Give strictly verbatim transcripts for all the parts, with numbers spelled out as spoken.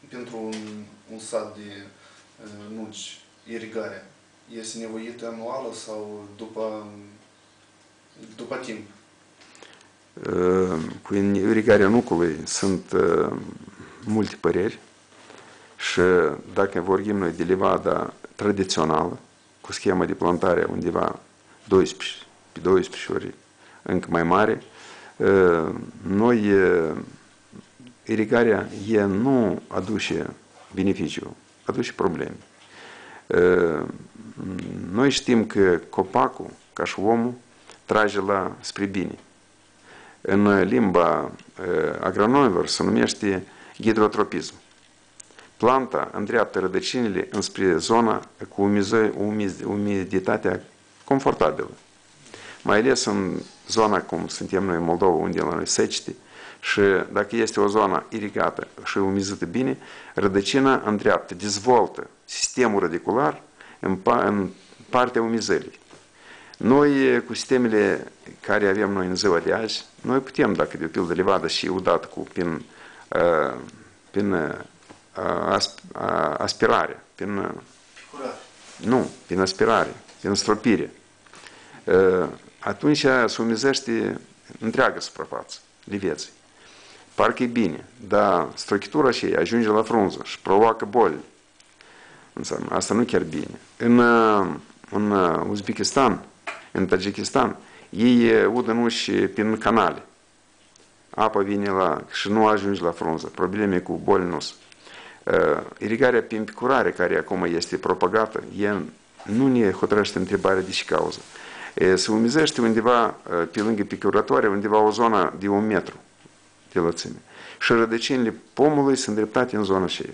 pentru un, un sat de uh, nuci, irigarea, este nevoită anuală sau după, după timp? Cu irigarea nucului sunt uh, multe păreri și dacă vorbim noi de livada tradițională, cu schema de plantare undeva doisprezece, pe doisprezece ori încă mai mare, uh, noi uh, irigarea e nu aduce beneficiu, aduce probleme. Uh, noi știm că copacul, ca și omul, trage la spre bine. În limba agronomilor se numește hidrotropism. Planta îndreaptă rădăcinile înspre zona cu umiditatea confortabilă. Mai ales în zona cum suntem noi în Moldova, unde la noi secete, și dacă este o zonă irigată și umizită bine, rădăcina îndreaptă, dezvoltă sistemul radicular în partea umizării. Noi, cu sistemele care avem noi în ziua de azi, noi putem, dacă de o pildă livadă și udată cu, prin, uh, prin uh, asp, uh, aspirare, prin, uh, nu, prin aspirare, prin stropire, uh, atunci se umizește întreaga suprafață, liveții. Parcă e bine, dar structura aceea ajunge la frunză și provoacă boli. Înseamnă, asta nu chiar bine. În, uh, în Uzbekistan, în Tajikistan, ei udă nuși prin canale. Apa vine la, și nu ajunge la frunză. Probleme cu boli nu sunt. Uh, irigarea prin picurare, care acum este propagată, e, nu ne hotărăște întrebarea de ce cauză. E, se umizește undeva, uh, pe lângă picuratoare, undeva o zonă de un metru de lățime. Și rădăcinile pomului sunt îndreptate în zona aceea.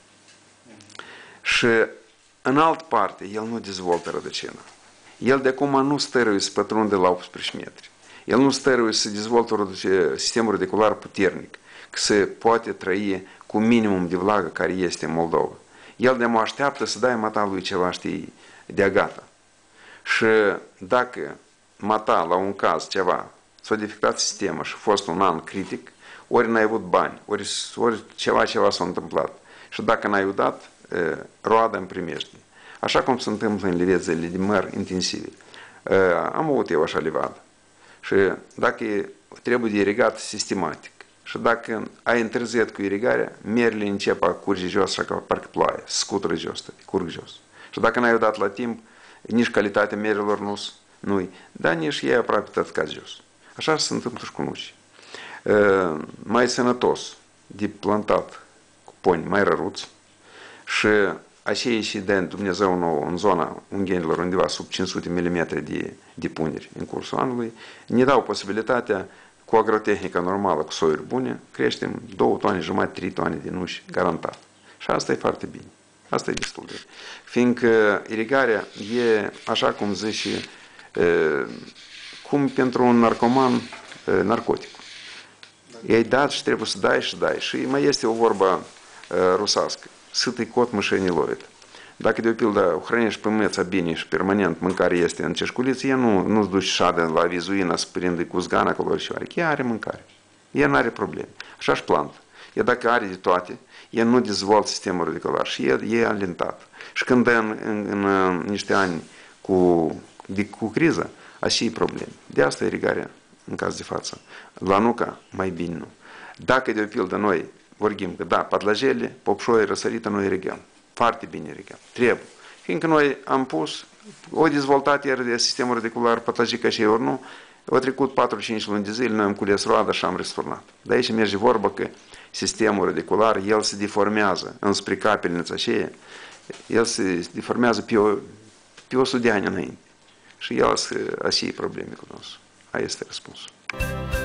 Și în altă parte, el nu dezvoltă rădăcina. El de acum nu stăruie să pătrunde la optsprezece metri. El nu stăruie să dezvolte un sistem radicular puternic, că se poate trăi cu minimum de vlagă care este în Moldova. El de mă așteaptă să dai mata lui ceva, știi, de gata. Și dacă mata la un caz ceva, s-a defectat sistemul și a fost un an critic, ori n-ai avut bani, ori, ori ceva, ceva s-a întâmplat. Și dacă n-ai udat, roada îmi primești. Așa cum se întâmplă în livețele de măr intensive. Am avut eu așa livadă. Și dacă trebuie de irigat sistematic și dacă ai întârziat cu irigarea, merele încep a curge jos, așa că parcă ploaie, scutură jos, curg jos. Și dacă n-ai dat la timp, nici calitatea merelor nu-i, dar nici ei aproape tot cad jos. Așa se întâmplă și cu nuci. Mai sănătos de plantat cu poni mai răruți și aceea și de Dumnezeu nou în zona unghenilor undeva sub cinci sute de milimetri de, de puneri în cursul anului, ne dau posibilitatea cu agrotehnica normală, cu soiuri bune, creștem două toane jumătate, trei toane de nuși garantat. Și asta e foarte bine. Asta e destul de. Fiindcă irigarea e, așa cum zice, e, cum pentru un narcoman e, narcotic. I-ai dat și trebuie să dai și dai. Și mai este o vorbă e, rusească. Sâtый cot mâșii lovit. Dacă de o pildă hrănești pe mâța bine și permanent mâncare este în ceșculiță, ea nu, nu-ți duci șade la vizuină să prinde cu zgana acolo și oare. Ea are mâncare. Ea nu are probleme. Așa și plantă. Ea dacă are de toate, ea nu dezvoltă sistemul radicular și ea e alentată. Și când dă în, în, în, în niște ani cu, de, cu criză, așa e probleme. De asta irigarea în caz de față. La nuca, mai bine nu. Dacă de o pildă noi vorbim că da, padlajele, popșoie, răsărită, noi irigăm. Foarte bine irigăm. Trebuie. Fiindcă noi am pus, o dezvoltat iar de sistemul radicular patlagică și ori nu, au trecut patru-cinci luni de zile, noi am cules roada și am resturnat. De aici merge vorba că sistemul radicular, el se deformează înspre capelnița aceea, el se deformează pe o, pe o sută de ani înainte. Și el se, așa e probleme cu noi. Aia este răspunsul.